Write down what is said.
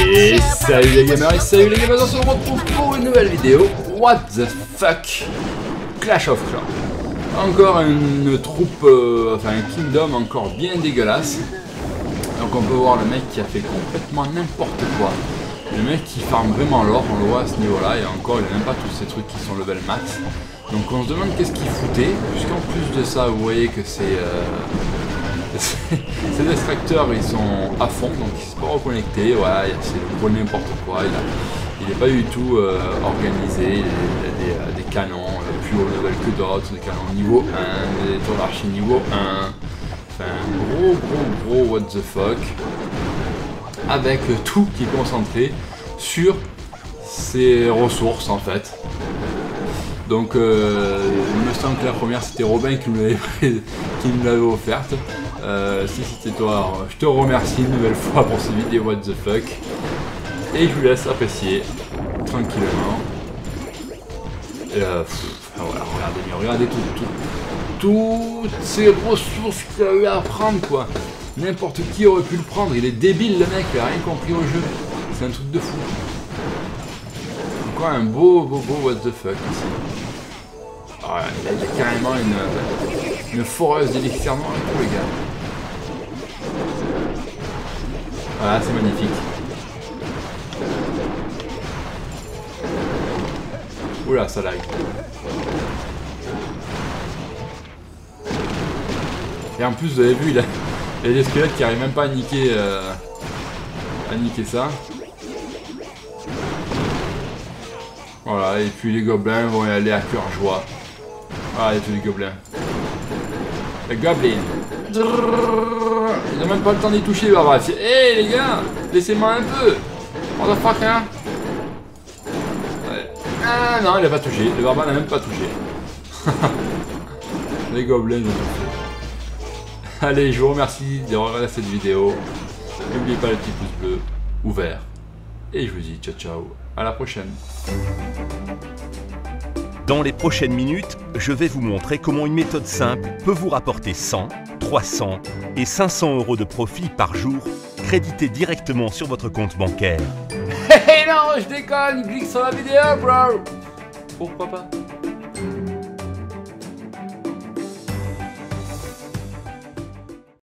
Et salut les gamers et salut les gamers, on se retrouve pour une nouvelle vidéo. What the fuck, Clash of Clans. Encore une troupe, enfin un kingdom encore bien dégueulasse. Donc on peut voir le mec qui a fait complètement n'importe quoi. Le mec qui farme vraiment l'or, on le voit à ce niveau là, et encore il n'a même pas tous ces trucs qui sont level max. Donc on se demande qu'est-ce qu'il foutait, puisqu'en plus de ça vous voyez que c'est... ces extracteurs ils sont à fond, donc ils ne sont pas reconnectés, voilà, c'est le gros n'importe quoi, il n'est pas du tout organisé, il a des canons plus haut level que d'autres, des canons niveau 1, des tours d'archi niveau 1, enfin gros what the fuck, avec tout qui est concentré sur ses ressources en fait. Donc il me semble que la première c'était Robin qui me l'avait offerte. Si c'était toi, alors, je te remercie une nouvelle fois pour cette vidéo what the fuck. Et je vous laisse apprécier tranquillement. Et voilà, regardez toutes ces ressources qu'il a eu à prendre quoi. N'importe qui aurait pu le prendre, il est débile le mec, il a rien compris au jeu. C'est un truc de fou. Encore un beau what the fuck ici. Ah, il y a carrément une foreuse d'élixir noir et tout les gars. Voilà, c'est magnifique. Oula, ça lag. Et en plus, vous avez vu, il y a des squelettes qui arrivent même pas à niquer ça. Voilà, et puis les gobelins vont y aller à cœur joie. Ah, il y a tous les gobelins. Les gobelins. Ils n'ont même pas le temps d'y toucher, Barbara. Hé les gars, laissez-moi un peu. What the fuck, hein. Ouais. Ah non, il a pas touché. Le barbare n'a même pas touché. Les gobelins, ils ont tout fait. Allez, je vous remercie de regarder cette vidéo. N'oubliez pas le petit pouce bleu ou vert. Et je vous dis ciao ciao. À la prochaine. Dans les prochaines minutes, je vais vous montrer comment une méthode simple peut vous rapporter 100, 300 et 500 euros de profit par jour, crédité directement sur votre compte bancaire. Hey non, je déconne, clique sur la vidéo, bro. Pourquoi pas?